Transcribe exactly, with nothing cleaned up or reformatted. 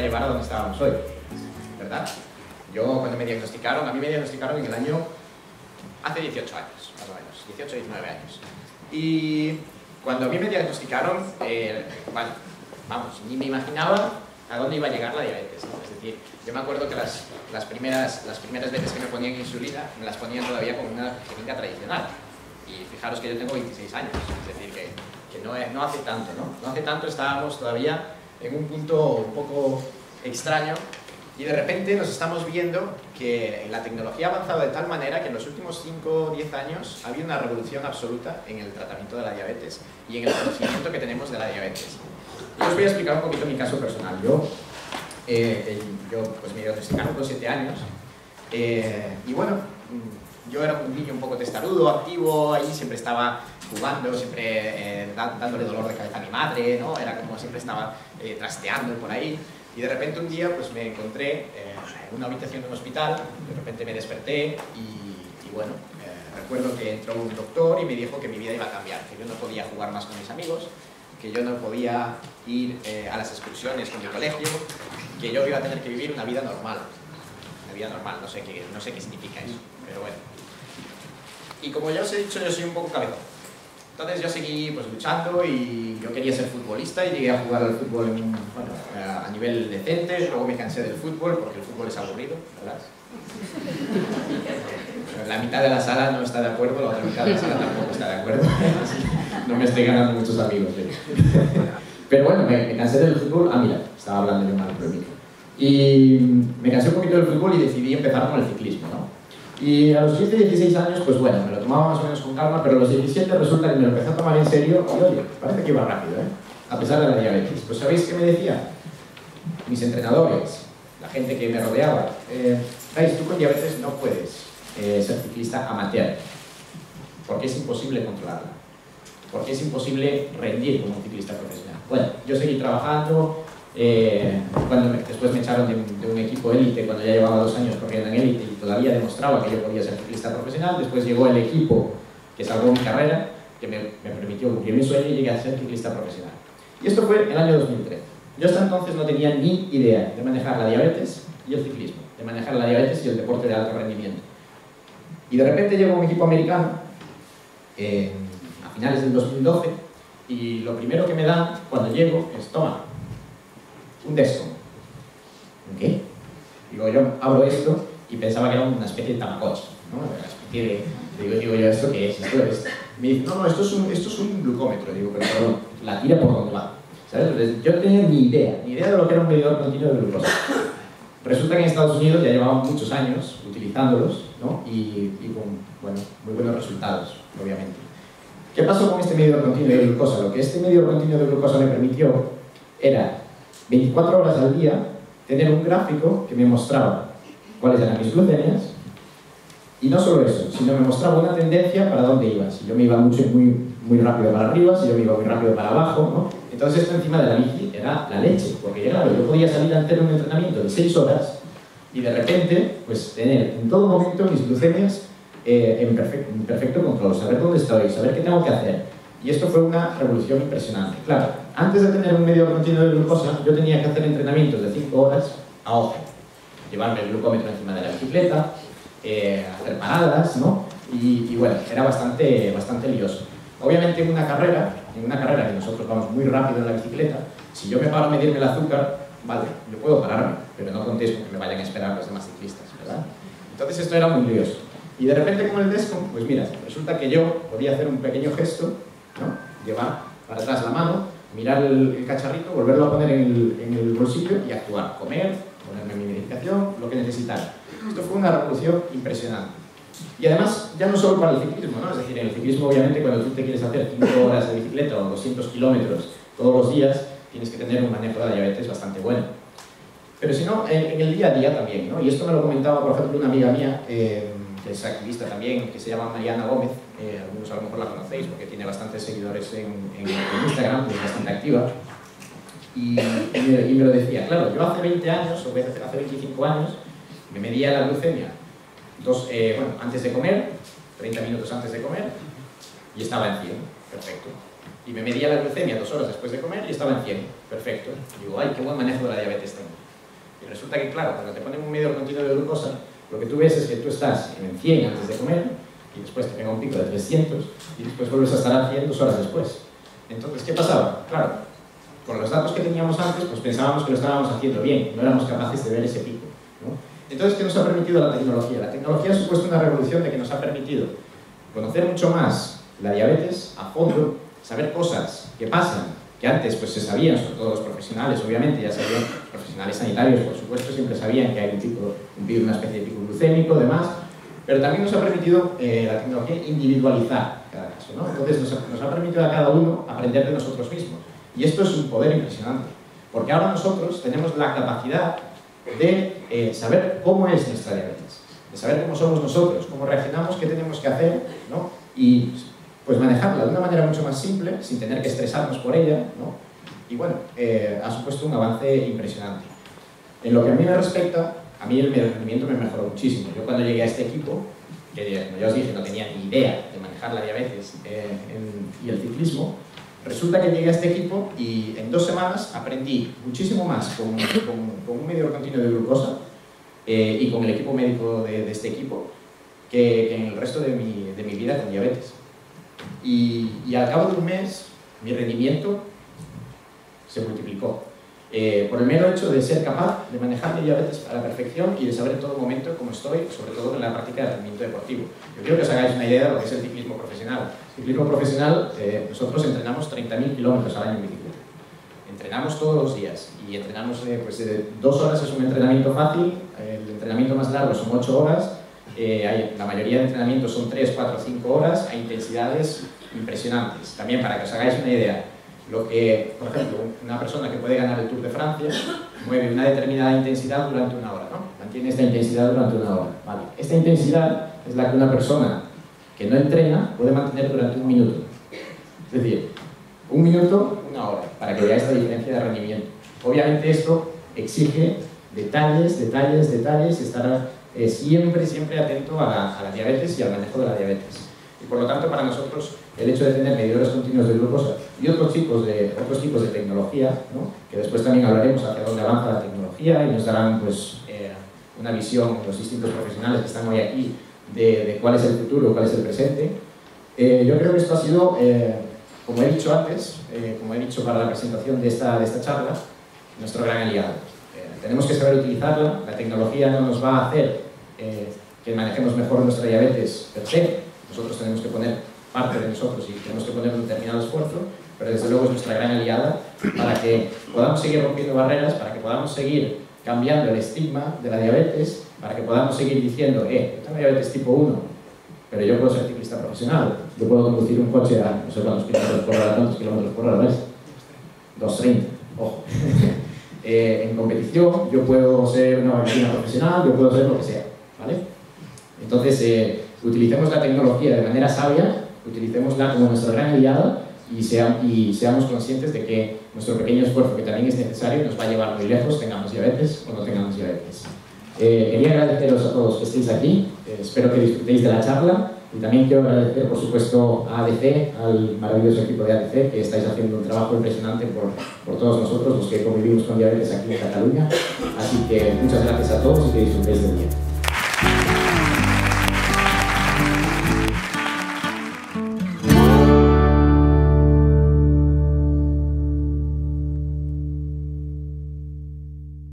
llevar a donde estábamos hoy, ¿verdad? Yo cuando me diagnosticaron, a mí me diagnosticaron en el año, hace dieciocho años, más o menos, dieciocho, diecinueve años. Y cuando a mí me diagnosticaron, eh, bueno, vamos, ni me imaginaba a dónde iba a llegar la diabetes, ¿no? Es decir, yo me acuerdo que las, las, primeras, las primeras veces que me ponían insulina, me las ponían todavía con una jeringa tradicional. Y fijaros que yo tengo veintiséis años, es decir, que, que no, no hace tanto, ¿no? No hace tanto estábamos todavía en un punto un poco extraño y de repente nos estamos viendo que la tecnología ha avanzado de tal manera que en los últimos cinco o diez años ha habido una revolución absoluta en el tratamiento de la diabetes y en el conocimiento que tenemos de la diabetes. Yo os voy a explicar un poquito mi caso personal. Yo, eh, yo pues me diagnosticaron con siete años eh, y bueno, yo era un niño un poco testarudo, activo, ahí siempre estaba jugando, siempre eh, dándole dolor de cabeza a mi madre, ¿no? Era como siempre estaba eh, trasteando por ahí. Y de repente un día pues me encontré eh, en una habitación de un hospital, de repente me desperté y, y bueno, eh, recuerdo que entró un doctor y me dijo que mi vida iba a cambiar, que yo no podía jugar más con mis amigos, que yo no podía ir eh, a las excursiones con mi colegio, que yo iba a tener que vivir una vida normal. Una vida normal, no sé qué, no sé qué significa eso, pero bueno. Y como ya os he dicho, yo soy un poco cabezón. Entonces yo seguí pues, luchando y yo quería ser futbolista y llegué a jugar al fútbol en, bueno, a nivel decente, luego me cansé del fútbol porque el fútbol es aburrido, ¿verdad? La mitad de la sala no está de acuerdo, la otra mitad de la sala tampoco está de acuerdo. No me estoy ganando muchos amigos. ¿eh? Pero bueno, me, me cansé del fútbol. Ah, mira, estaba hablando yo mal por el micro. Y me cansé un poquito del fútbol y decidí empezar con el ciclismo, ¿no? Y a los quince, dieciséis años, pues bueno, me lo tomaba más o menos con calma, pero a los diecisiete resulta que me lo empecé a tomar en serio y oye, parece que iba rápido, ¿eh? A pesar de la diabetes. Pues ¿sabéis qué me decía? Mis entrenadores, la gente que me rodeaba, eh, ¿sabéis? Tú con diabetes no puedes eh, ser ciclista amateur, porque es imposible controlarla, porque es imposible rendir como un ciclista profesional. Bueno, yo seguí trabajando, eh, cuando me, después me echaron de un, de un equipo élite cuando ya llevaba dos años corriendo en élite y todavía demostraba que yo podía ser ciclista profesional. Después llegó el equipo que salvó mi carrera, que me, me permitió cumplir mi sueño y llegué a ser ciclista profesional. Y esto fue en el año dos mil trece. Yo hasta entonces no tenía ni idea de manejar la diabetes y el ciclismo, de manejar la diabetes y el deporte de alto rendimiento. Y de repente llegó un equipo americano eh, a finales del dos mil doce y lo primero que me dan cuando llego es, toma, un Descom. ¿Qué? Digo, yo abro esto y pensaba que era una especie de Tamagotchi, ¿no? Una especie de... Digo, digo yo, ¿esto qué es? Esto es... Me dice, no, no, esto es un, esto es un glucómetro. Digo, pero perdón, la tira por donde va. ¿Sabes? Entonces, yo no tenía ni idea, ni idea de lo que era un medidor continuo de glucosa. Resulta que en Estados Unidos ya llevaban muchos años utilizándolos, ¿no? Y, y con, bueno, muy buenos resultados, obviamente. ¿Qué pasó con este medidor continuo de glucosa? Lo que este medidor continuo de glucosa me permitió era veinticuatro horas al día tener un gráfico que me mostraba cuáles eran mis glucemias y no solo eso, sino me mostraba una tendencia para dónde iba, si yo me iba mucho, muy, muy rápido para arriba, si yo me iba muy rápido para abajo, ¿no? Entonces esto encima de la bici era la leche, porque claro, yo podía salir a hacer un entrenamiento de seis horas y de repente pues tener en todo momento mis glucemias eh, en, perfecto, en perfecto control, saber dónde estoy, saber qué tengo que hacer. Y esto fue una revolución impresionante. Claro, antes de tener un medidor continuo de glucosa, yo tenía que hacer entrenamientos de cinco horas a ojo. Llevarme el glucómetro encima de la bicicleta, eh, hacer paradas, ¿no? Y, y bueno, era bastante, bastante lioso. Obviamente en una carrera, en una carrera que nosotros vamos muy rápido en la bicicleta, si yo me paro a medirme el azúcar, vale, yo puedo pararme, pero no contéis con que me vayan a esperar los demás ciclistas, ¿verdad? Entonces esto era muy lioso. Y de repente con el Descom, pues mira, resulta que yo podía hacer un pequeño gesto, ¿no? Llevar para atrás la mano, mirar el, el cacharrito, volverlo a poner en el, en el bolsillo y actuar, comer, ponerme mi medicación, lo que necesitara. Esto fue una revolución impresionante. Y además, ya no solo para el ciclismo, ¿no? Es decir, en el ciclismo obviamente cuando tú te quieres hacer cinco horas de bicicleta o doscientos kilómetros todos los días, tienes que tener un manejo de la diabetes bastante bueno. Pero si no, en, en el día a día también, ¿no? Y esto me lo comentaba, por ejemplo, una amiga mía, eh, que es activista también, que se llama Mariana Gómez, eh, algunos a lo mejor la conocéis porque tiene bastantes seguidores en, en, en Instagram, es bastante activa, y, y, me, y me lo decía, claro, yo hace veinte años, o hace veinticinco años, me medía la glucemia dos, eh, bueno, antes de comer, treinta minutos antes de comer, y estaba en cien, perfecto. Y me medía la glucemia dos horas después de comer y estaba en cien, perfecto. Y digo, ay, qué buen manejo de la diabetes tengo. Y resulta que, claro, cuando te ponen un medidor continuo de glucosa, lo que tú ves es que tú estás en cien antes de comer, y después te pega un pico de trescientos, y después vuelves a estar a cien dos horas después. Entonces, ¿qué pasaba? Claro, con los datos que teníamos antes, pues pensábamos que lo estábamos haciendo bien, no éramos capaces de ver ese pico, ¿no? Entonces, ¿qué nos ha permitido la tecnología? La tecnología ha supuesto una revolución de que nos ha permitido conocer mucho más la diabetes a fondo, saber cosas que pasan, que antes pues se sabían, sobre todo los profesionales, obviamente, ya sabían, profesionales sanitarios, por supuesto, siempre sabían que hay un pico, un pico, una especie de pico glucémico, demás, pero también nos ha permitido eh, la tecnología individualizar cada caso, ¿no? Entonces nos ha, nos ha permitido a cada uno aprender de nosotros mismos. Y esto es un poder impresionante, porque ahora nosotros tenemos la capacidad de eh, saber cómo es nuestra diabetes, de saber cómo somos nosotros, cómo reaccionamos, qué tenemos que hacer, ¿no? Y pues manejarla de una manera mucho más simple, sin tener que estresarnos por ella, ¿no? Y bueno, eh, ha supuesto un avance impresionante. En lo que a mí me respecta, a mí el rendimiento me mejoró muchísimo. Yo cuando llegué a este equipo, que como ya os dije, no tenía ni idea de manejar la diabetes eh, en, y el ciclismo, resulta que llegué a este equipo y en dos semanas aprendí muchísimo más con, con, con un medidor continuo de glucosa eh, y con el equipo médico de, de este equipo que, que en el resto de mi, de mi vida con diabetes. Y, y al cabo de un mes, mi rendimiento se multiplicó. Eh, por el mero hecho de ser capaz de manejar mi diabetes a la perfección y de saber en todo momento cómo estoy, sobre todo en la práctica de rendimiento deportivo. Yo quiero que os hagáis una idea de lo que es el ciclismo profesional. El ciclismo profesional, eh, nosotros entrenamos treinta mil kilómetros al año en bicicleta. Entrenamos todos los días y entrenamos, eh, pues eh, dos horas es un entrenamiento fácil, el entrenamiento más largo son ocho horas, eh, hay, la mayoría de entrenamientos son tres, cuatro, cinco horas a intensidades impresionantes. También para que os hagáis una idea, lo que, por ejemplo, una persona que puede ganar el Tour de Francia mueve una determinada intensidad durante una hora, ¿no? Mantiene esta intensidad durante una hora, ¿vale? Esta intensidad es la que una persona que no entrena puede mantener durante un minuto. Es decir, un minuto, una hora, para que veáis la diferencia de rendimiento. Obviamente esto exige detalles, detalles, detalles, y estar eh, siempre, siempre atento a la, a la diabetes y al manejo de la diabetes. Y por lo tanto, para nosotros, el hecho de tener medidores continuos de glucosa y otros tipos de, otros tipos de tecnología, ¿no? Que después también hablaremos hacia dónde avanza la tecnología y nos darán pues, eh, una visión, los distintos profesionales que están hoy aquí, de, de cuál es el futuro, cuál es el presente. Eh, yo creo que esto ha sido, eh, como he dicho antes, eh, como he dicho para la presentación de esta, de esta charla, nuestro gran aliado. Eh, tenemos que saber utilizarla, la tecnología no nos va a hacer eh, que manejemos mejor nuestra diabetes per se. Nosotros tenemos que poner parte de nosotros y tenemos que poner un determinado esfuerzo, pero desde luego es nuestra gran aliada para que podamos seguir rompiendo barreras, para que podamos seguir cambiando el estigma de la diabetes, para que podamos seguir diciendo, eh, yo tengo diabetes tipo uno, pero yo puedo ser ciclista profesional, yo puedo conducir un coche a no sé cuántos kilómetros por hora, cuántos kilómetros por hora, ¿ves? doscientos treinta, ojo. eh, en competición, yo puedo ser una bailarina profesional, yo puedo ser lo que sea, ¿vale? Entonces, eh, utilicemos la tecnología de manera sabia, utilicémosla como nuestra gran aliada y, sea, y seamos conscientes de que nuestro pequeño esfuerzo, que también es necesario, nos va a llevar muy lejos, tengamos diabetes o no tengamos diabetes. Eh, quería agradeceros a todos que estéis aquí, eh, espero que disfrutéis de la charla y también quiero agradecer, por supuesto, a A D C, al maravilloso equipo de A D C, que estáis haciendo un trabajo impresionante por, por todos nosotros, los que convivimos con diabetes aquí en Cataluña. Así que muchas gracias a todos y que disfrutéis del día.